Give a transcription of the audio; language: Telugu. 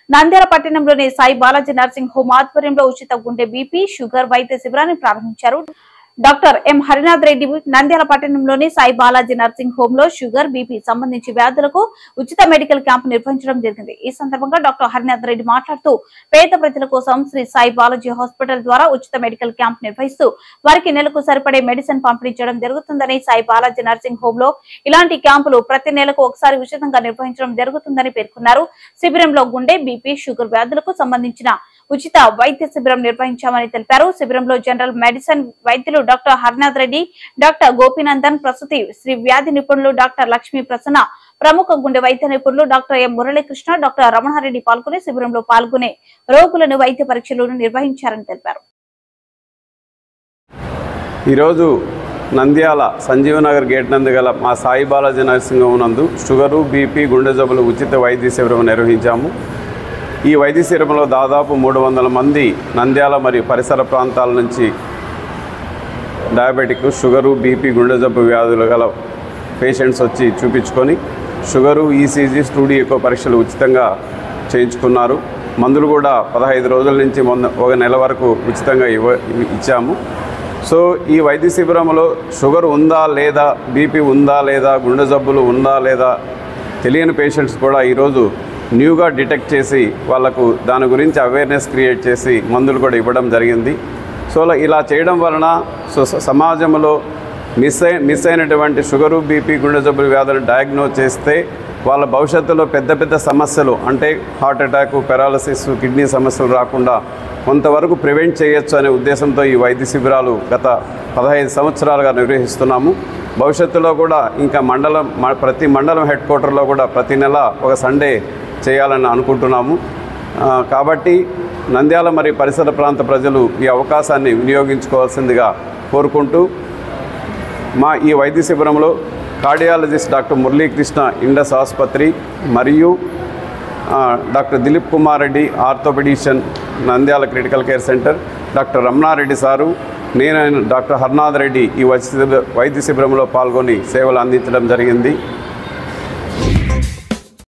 నంద్యాల పట్టణంలోని సాయి బాలాజీ నర్సింగ్ హోమ్ ఆధ్వర్యంలో ఉచిత గుండె బీపీ షుగర్ వైద్య శిబిరాన్ని ప్రారంభించారు. డాక్టర్ ఎం హరినాథ్ రెడ్డి నంద్యాల పట్టణంలోని సాయి బాలాజీ నర్సింగ్ హోమ్ లో షుగర్ బీపీ సంబంధించి వ్యాధులకు ఉచిత మెడికల్ క్యాంప్ నిర్వహించడం జరిగింది. ఈ సందర్భంగా డాక్టర్ హరినాథ్ రెడ్డి మాట్లాడుతూ పేద ప్రజల కోసం శ్రీ సాయి బాలాజీ హాస్పిటల్ ద్వారా ఉచిత మెడికల్ క్యాంప్ నిర్వహిస్తూ వారికి నెలకు సరిపడే మెడిసిన్ పంపిణీ చేయడం జరుగుతుందని, సాయి బాలాజీ నర్సింగ్ హోమ్ లో ఇలాంటి క్యాంపులు ప్రతి నెలకు ఒకసారి ఉచితంగా నిర్వహించడం జరుగుతుందని పేర్కొన్నారు. శిబిరంలో గుండె, బీపీ, షుగర్ వ్యాధులకు సంబంధించిన ఉచిత వైద్య శిబిరం నిర్వహించామని తెలిపారు. శిబిరంలో జనరల్ మెడిసిన్ వైద్యులు డాక్టర్ హరినాథ్ రెడ్డి, డాక్టర్ గోపీనందన్, ప్రసూతి శ్రీ వ్యాధి నిపుణులు డాక్టర్ లక్ష్మీ ప్రసన్న, ప్రముఖ గుండె వైద్య నిపుణులు doctor M Muralikrishna, doctor Ramana Reddy పాల్గొని శిబిరంలో పాల్గొనే రోగులను వైద్య పరీక్షలను నిర్వహించారని తెలిపారు. ఈరోజు నంద్యాల సంజీవనగర్ గేట్ నందు గల మా సాయి బాలాజీ నర్సింగ్ హోమ్ నందు షుగరు, బీపీ, గుండె జబ్బులు ఉచిత వైద్య శిబిరం నిర్వహించాము. ఈ వైద్య శిబిరంలో దాదాపు 300 మంది నంద్యాల మరియు పరిసర ప్రాంతాల నుంచి డయాబెటిక్, షుగరు, బీపీ, గుండె జబ్బు వ్యాధులు గల పేషెంట్స్ వచ్చి చూపించుకొని షుగరు, ఈసీజీ, స్టూడియో ఎకో పరీక్షలు ఉచితంగా చేయించుకున్నారు. మందులు కూడా 15 రోజుల నుంచి 1 నెల వరకు ఉచితంగా ఇచ్చాము. సో ఈ వైద్య శిబిరంలో షుగర్ ఉందా లేదా, బీపీ ఉందా లేదా, గుండె జబ్బులు ఉందా లేదా తెలియని పేషెంట్స్ కూడా ఈరోజు న్యూగా డిటెక్ట్ చేసి వాళ్ళకు దాని గురించి అవేర్నెస్ క్రియేట్ చేసి మందులు కూడా ఇవ్వడం జరిగింది. సో ఇలా చేయడం వలన సమాజంలో మిస్ అయినటువంటి షుగరు, బీపీ, గుండె జబ్బుల వ్యాధులను డయాగ్నోజ్ చేస్తే వాళ్ళ భవిష్యత్తులో పెద్ద సమస్యలు అంటే హార్ట్ అటాక్, పెరాలసిస్, కిడ్నీ సమస్యలు రాకుండా కొంతవరకు ప్రివెంట్ చేయొచ్చు అనే ఉద్దేశంతో ఈ వైద్య శిబిరాలు గత 15 సంవత్సరాలుగా నిర్వహిస్తున్నాము. భవిష్యత్తులో కూడా ఇంకా ప్రతి మండలం హెడ్ క్వార్టర్లో కూడా ప్రతి నెల ఒక సండే చేయాలని అనుకుంటున్నాము. కాబట్టి నంద్యాల మరియు పరిసర ప్రాంత ప్రజలు ఈ అవకాశాన్ని వినియోగించుకోవాల్సిందిగా కోరుకుంటూ మా ఈ వైద్య శిబిరంలో కార్డియాలజిస్ట్ డాక్టర్ మురళీకృష్ణ, ఇండస్ ఆసుపత్రి, మరియు doctor Dilip Kumar Reddy, orthopaedician, Nandyal critical care centre, doctor Ramana Reddy sir, నేను డాక్టర్ హరినాథ్ రెడ్డి ఈ వైద్య శిబిరంలో పాల్గొని సేవలు అందించడం జరిగింది.